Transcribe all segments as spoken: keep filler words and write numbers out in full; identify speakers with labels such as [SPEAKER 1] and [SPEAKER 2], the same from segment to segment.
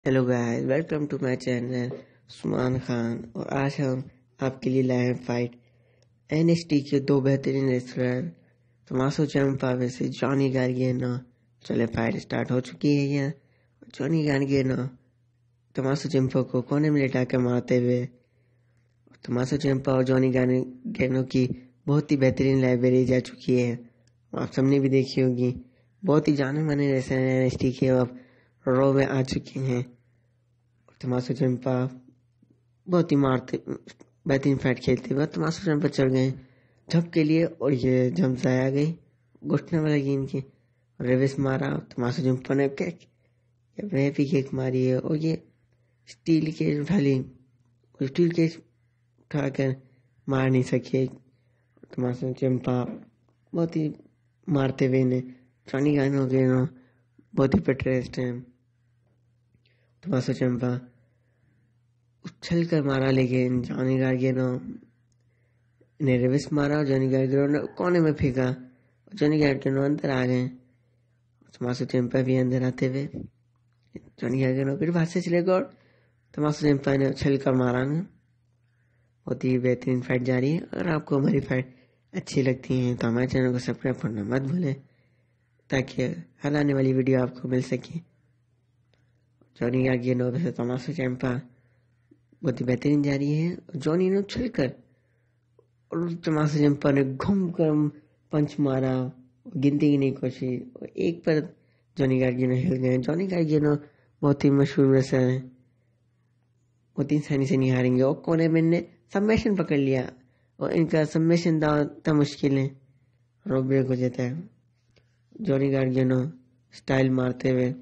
[SPEAKER 1] Hello guys, welcome to my channel Suman Khan. और आज हम आपके लिए लाए हैं फाइट एनएक्सटी के दो बेहतरीन रेसलर टोमासो चिएम्पा वैसे जॉनी गार्गानो। चले, फाइट स्टार्ट हो चुकी है। यहाँ जॉनी गार्गानो टोमासो चिएम्पा को कोने में लेटा के मारते हुए। टोमासो चिएम्पा और जॉनी गार्गानो की बहुत ही बेहतरीन लाइब्रेरी जा चुकी है, आप सबने भी देखी होगी। बहुत ही जाने माने रेसलर एनएक्सटी के अब रॉ में आ चुके हैं। टोमासो चिएम्पा बहुत ही मारते बेहतरीन फाइट खेलते हुए टोमासो चिएम्पा चढ़ गए जंप के लिए, और ये जंप जाया गई, घुटने में लगी इनकी। रिवर्स मारा टोमासो चिएम्पा ने, किक हैप्पी किक मारी है, और ये स्टील केज उठा ली। स्टील केज उठाकर मार नहीं सके टोमासो चिएम्पा, बहुत ही मारते हुए इन्हें जॉनी गार्गानो बहुत ही पेट्रेस्ट हैं। टोमासो चिएम्पा उछल कर मारा, लेकिन जॉनी गार्गानो ने रिवर्स मारा और जॉनी गार्गानो ने कोने में फेंका। जॉनी गार्गानो अंदर आ गए, टोमासो चिएम्पा भी अंदर आते हुए जॉनी गार्गानो फिर बाहर से चले गए और टोमासो चिएम्पा ने उछल कर मारा। बहुत ही बेहतरीन फाइट जारी है। अगर आपको हमारी फाइट अच्छी लगती है तो हमारे चैनल को सब्सक्राइब करना मत भूलें, ताकि हर आने वाली वीडियो आपको मिल सके। जॉनी गार्गानो वैसे टोमासो चिएम्पा बहुत ही बेहतरीन जा रही है। जॉनी ने उछल कर और टोमासो चिएम्पा ने घूम कर पंच मारा, गिनती की नहीं कोशिश, और एक पर जॉनी गार्गानो हिल गए। जॉनी गार्गानो बहुत ही मशहूर रेसलर है, बहुत ही आसानी से नहीं हारेंगे। और कोने में ने सबमिशन पकड़ लिया, और इनका सबमिशन दाव मुश्किल है, रोक ब्रेक हो जाता है। जॉनी गार्गानो स्टाइल मारते हुए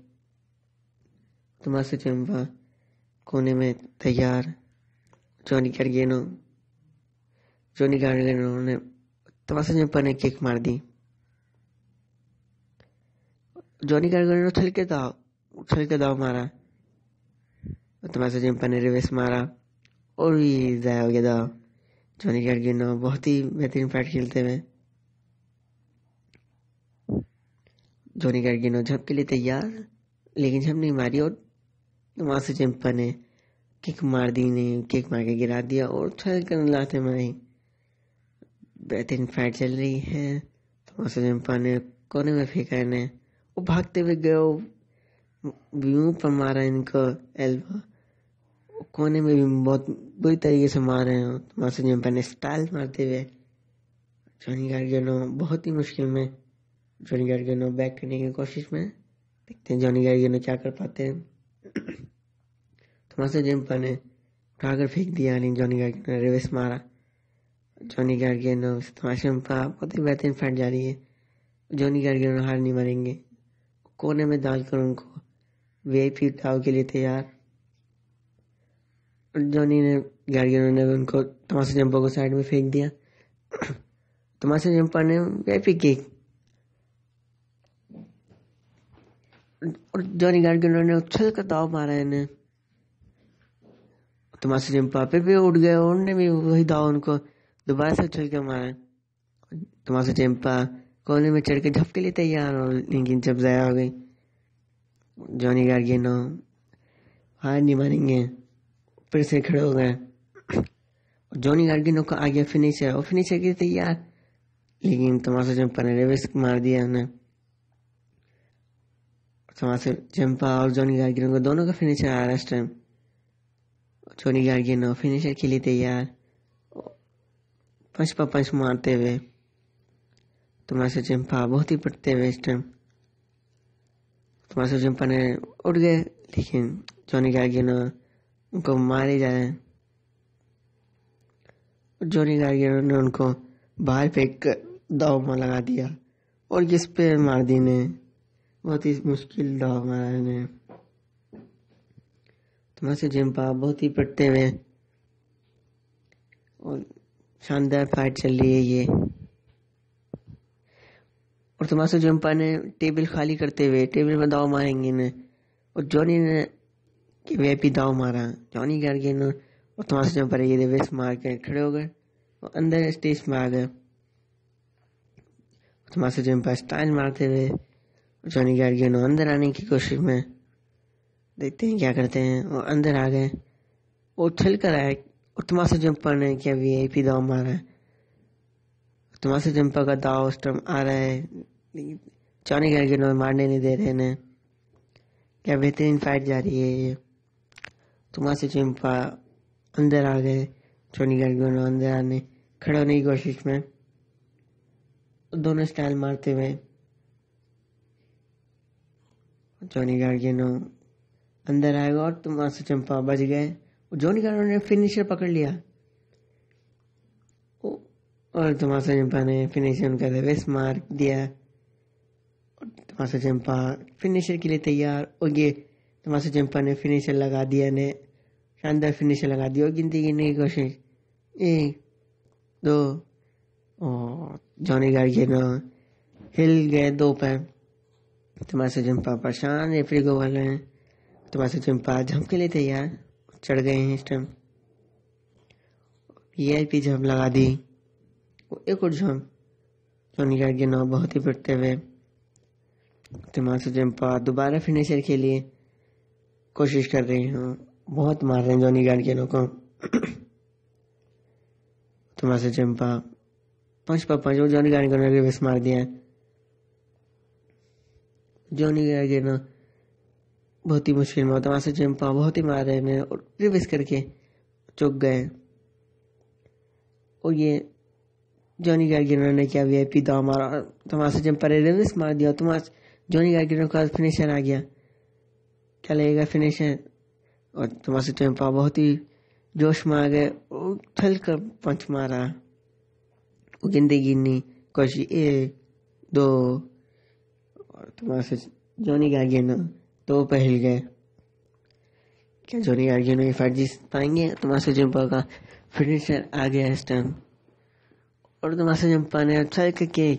[SPEAKER 1] टोमासो चिएम्पा कोने में तैयार। जॉनी गार्गानो जॉनी गार्गानो ने टोमासो चिएम्पा ने किक मार दी। जॉनी गार्गानो उछल के दाव उछल के दाव मारा, टोमासो चिएम्पा ने रिवर्स मारा और भी जाया हो गया दाव। जॉनी गार्गानो बहुत ही बेहतरीन फाइट खेलते हुए जॉनी गार्गानो झप के लिए तैयार, लेकिन झप नहीं मारी, और टोमासो चिएम्पा ने किक मार दी, ने किक मार के गिरा दिया और उछल कर लाते मारी। बेहतरीन फाइट चल रही है। टोमासो चिएम्पा ने कोने में फेंका इन्हें, वो भागते हुए गए, व्यू पर मारा इनको एल्बो, कोने में भी बहुत बुरी तरीके से मार रहे हैं। टोमासो चिएम्पा ने स्टाइल मारते हुए जॉनी गार्गानो बहुत ही मुश्किल में जॉनी गार्गानो बैक करने की कोशिश में। देखते हैं जॉनी गार्गानो क्या कर पाते हैं। टोमासो चिएम्पा ने उठाकर फेंक दिया, लेकिन जॉनी गार्गानो ने रिवर्स मारा। जॉनी गार्गानो टोमासो चिएम्पा बहुत ही बेहतरीन फाइट जा रही है। जॉनी गार्गानो हार नहीं मारेंगे, कोने में डालकर उनको वीआईपी दाव के लिए तैयार। जॉनी ने गार्गानो ने उनको टोमासो चिएम्पा को साइड में फेंक दिया। टोमासो चिएम्पा ने वीआईपी किक, और जॉनी गार्गानो ने उछल कर दाव मारा इन्हें। टोमासो चिएम्पा फिर भी उठ गए, उन्होंने भी वही दाव उनको दोबारा से उछल कर मारा। टोमासो चिएम्पा कोने में चढ़ के झप के लिए तैयार, और लेकिन जब जाया हो गई। जॉनी गार्गानो हार नहीं मानेंगे, फिर से खड़े हो गए। जॉनी गार्गानो का आगे फिनिशर, और फिनिशर के लिए तैयार, लेकिन टोमासो चिएम्पा ने रिवर्स मार दिया उन्हें। टोमासो चिएम्पा और जॉनी गार्गानो को दोनों का फिनिशर आ रहा है इस टाइम। जॉनी गार्गानो फिनिशर के लिए तैयार, पंच पर पंच मारते हुए टोमासो चिएम्पा बहुत ही पटते हुए इस टाइम। टोमासो चिएम्पा ने उठ गए, लेकिन जॉनी गार्गानो उनको मारे जा रहे हैं। जॉनी गार्गानो ने उनको बाहर फेंक कर दाव में लगा दिया, और जिस पे मार दी ने बहुत ही मुश्किल दाव मारा इन्हें। टोमासो चिएम्पा बहुत ही पटते हुए, और शानदार फाइट चल रही है ये। और टोमासो चिएम्पा ने टेबल खाली करते हुए टेबल में दाव मारेंगे इन्हें, और जॉनी ने वीआईपी दाव मारा। जॉनी गार्गानो और टोमासो चिएम्पा ये रिवर्स मार के खड़े हो गए और अंदर स्टेज में आ गए। टोमासो चिएम्पा स्टाइल मारते हुए जॉनी गार्गानो अंदर आने की कोशिश में देखते हैं क्या करते हैं। और अंदर आ गए, वो छल कर आए और टोमासो जंपा ने क्या वी आई पी दाव मारा है। टोमासो जंपा का दाव उस टाइम आ रहा है, जॉनी गार्गेनो मारने नहीं दे रहे हैं। क्या बेहतरीन फाइट जा रही है ये। टोमासो जंपा अंदर आ गए, जॉनी गार्गेनो अंदर आने खड़ा होने की कोशिश में, दोनों स्टाइल मारते हुए जॉनी गार्गेनो अंदर आएगा और टोमासो जंपा बच गए। जॉनी गार्गेनो ने फिनिशर पकड़ लिया और टोमासो जंपा ने फिनिशर उनका रिवर्स मार दिया। टोमासो जंपा फिनिशर के लिए तैयार, और ये टोमासो जंपा ने फिनिशर लगा दिया, ने शानदार फिनिशर लगा दिया और गिनती गिनने की कोशिश, एक दो, और जॉनी गार्गेनो हिल गए दो पे। टोमासो जंपा परेशान, रेफरी को बोल रहे हैं। टोमासो जंपा जंप के लिए तैयार, चढ़ गए हैं इस time. V I P jump लगा दी, एक और जंप, जॉनी गार्गेनो बहुत ही पिटते हुए। टोमासो जंपा दोबारा फिनिशर के लिए कोशिश कर रहे हैं, बहुत मार रहे हैं जॉनी गार्गेनो को। टोमासो जंपा पंच पर पंच, और जॉनी गार्गेनो ने रिवर्स मार दिया। जॉनी गार्गेनो बहुत ही मुश्किल में, टोमासो जंपा बहुत ही मार रहे हैं और रिवर्स करके चुक गए। और ये जॉनी गार्गेनो ने क्या वी आई पी दाव मारा, टोमासो जंपा ने रिवर्स मार दिया। टोमास जॉनी गार्गेनो का फिनिशर आ गया, क्या लगेगा फिनिशर, और टोमासो जंपा बहुत ही जोश में आ गए और छल कर पंच मारा। वो गिनती गिननी कोशिश, एक दो, और टोमासो जॉनी गार्गेनो दो पे हिल गए। क्या जॉनी गार्गेनो ये फाइट जीत पाएंगे? टोमासो जंपा का फिनिशर आ गया इस टाइम, और टोमासो जंपा ने छल करके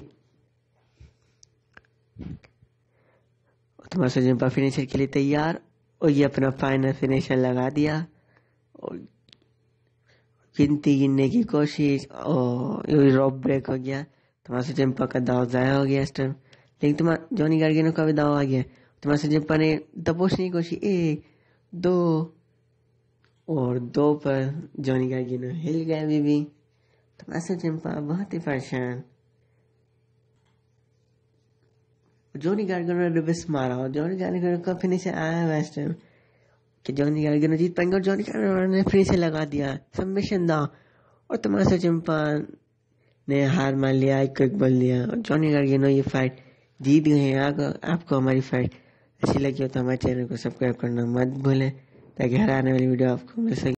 [SPEAKER 1] टोमासो जंपा फिनिशर के लिए तैयार, और ये अपना फाइनल फिनिशर लगा दिया। और गिनती गिनने की कोशिश, और ये रॉब ब्रेक हो गया। टोमासो जंपा का दाव जाया हो गया इस टाइम, लेकिन तुम जॉनी गार्गेनो का भी दाव आ गया। टोमासो जंपा ने दबोचने की कोशिश, एक दो, और दो पर जॉनी गार्गेनो हिल गए अभी भी। टोमासो जंपा बहुत ही परेशान। जॉनी गार्गेनो ने रिवर्स मारा, और जॉनी गार्गेनो का फिनिशर आया हुआ इस टाइम कि जॉनी गार्गेनो जीत पाएंगे, और जॉनी गार्गेनो ने फिनिशर लगा दिया, सबमिशन दाव, और टोमासो जंपा ने हार मान लिया, एक एक बोल दिया, और जॉनी गार्गेनो ये फाइट जीत गए हैं। आपको हमारी फाइट अच्छी लगी हो तो हमारे चैनल को सब्सक्राइब करना मत भूलें, ताकि हर आने वाली वीडियो आपको मिल सके।